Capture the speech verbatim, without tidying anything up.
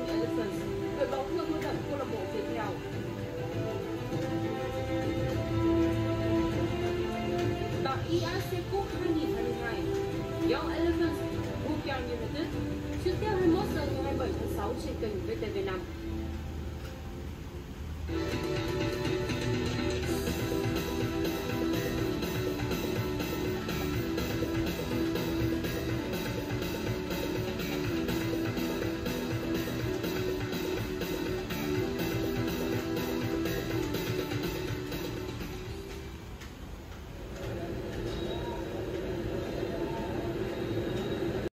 Miami Elephants, đội bóng thường huấn luyện câu lạc bộ Việt Theo. Tại i a ép xê Cup hai nghìn không trăm hai mươi hai, Young Elephants Bukit United trực tiếp hai mươi mốt giờ ngày hai mươi bảy tháng sáu trên kênh vê tê vê năm.